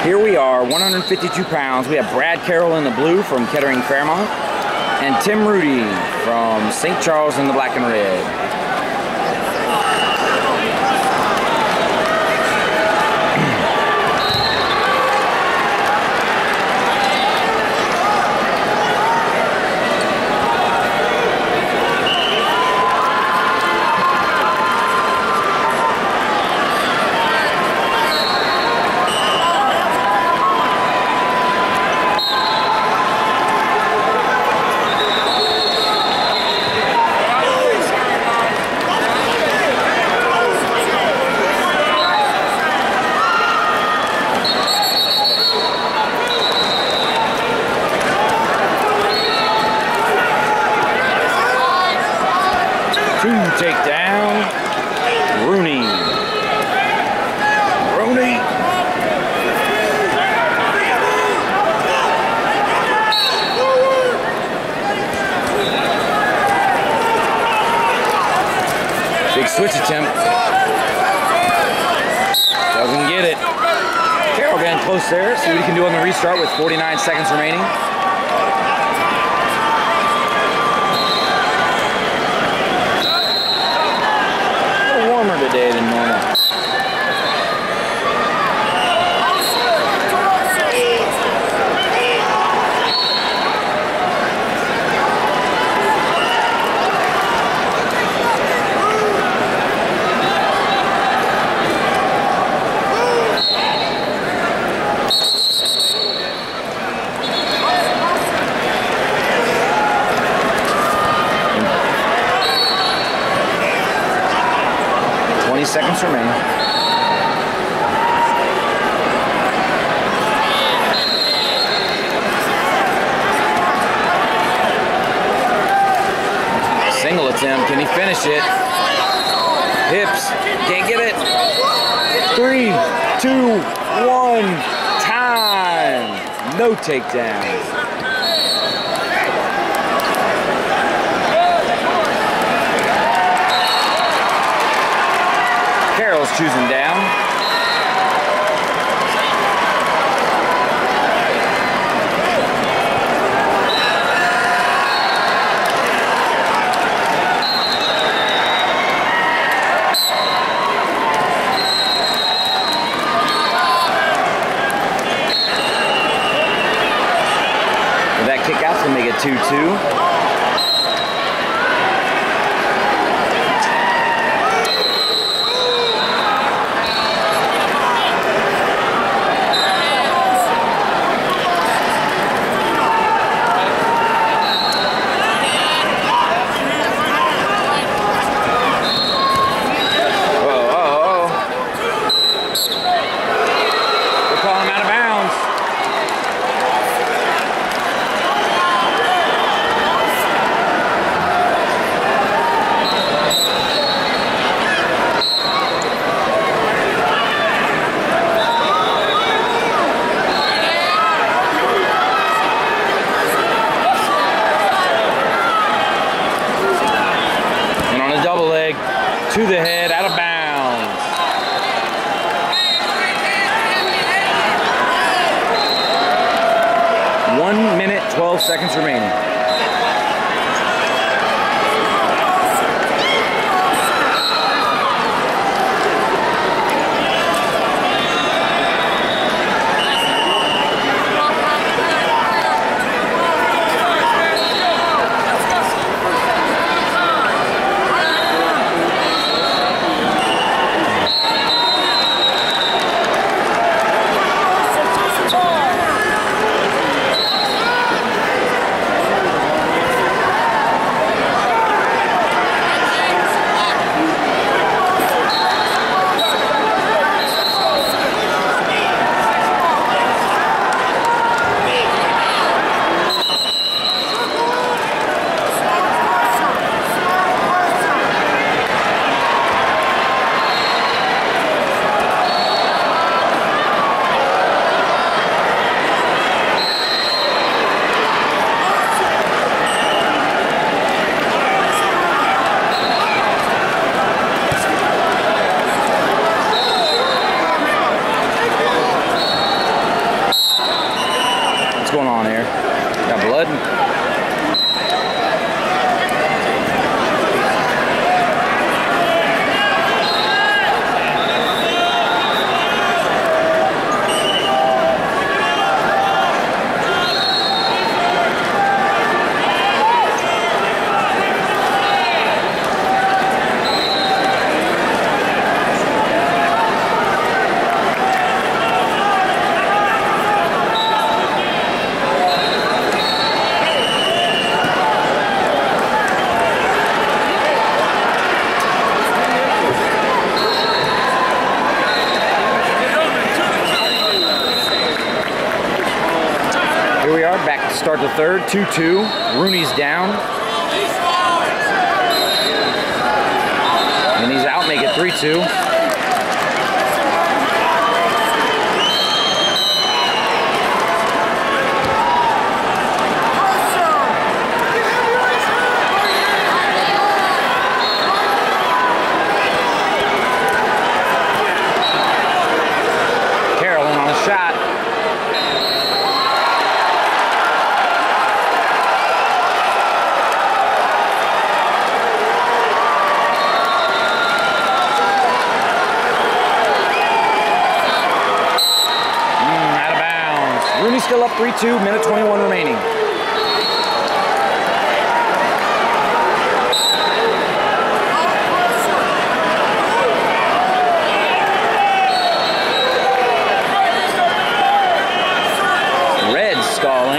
Here we are, 152 pounds. We have Brad Carroll in the blue from Kettering Fairmont and Tim Rudy from St. Charles in the black and red. Takedown, Rooney. Big switch attempt. Doesn't get it. Carroll getting close there. See what he can do on the restart with 49 seconds remaining. Today than normal. Seconds remain. Single attempt. Can he finish it? Hips. Can't get it. 3, 2, 1. Time. No takedown. Choosing down. With that kick out's gonna make it 2-2. To the head, out of bounds. One minute, 12 seconds remaining. down there. Got blood. Here we are, back to start the third, 2-2. Rooney's down. And he's out, make it 3-2. Carolyn on a shot. Rooney still up 3-2, minute 21 remaining. Red stalling.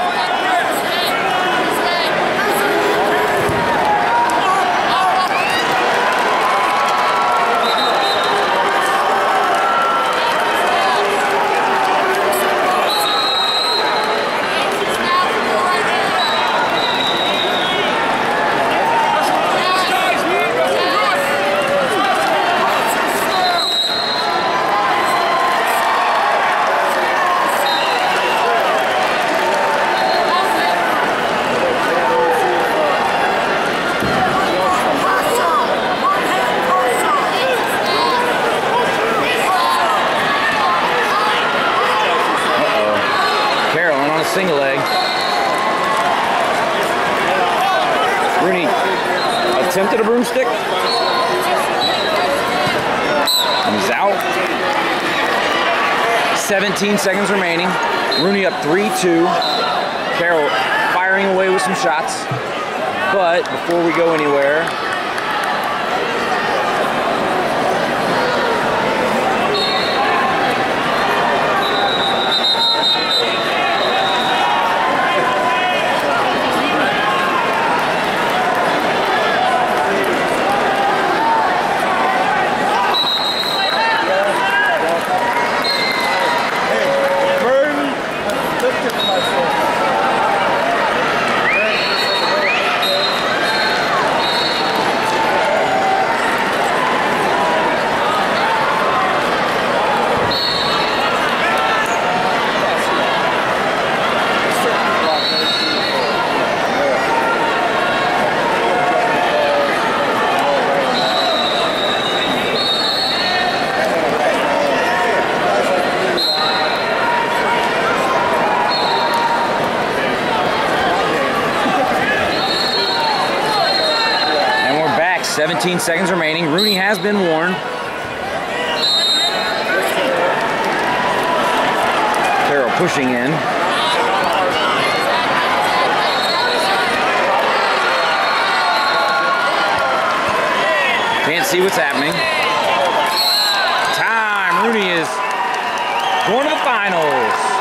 Single leg. Rooney attempted a broomstick. And he's out. 17 seconds remaining. Rooney up 3-2. Carroll firing away with some shots. But before we go anywhere, and we're back. 17 seconds remaining. Rooney has been warned. Carroll pushing in. Can't see what's happening. Time. Rooney is going to the finals.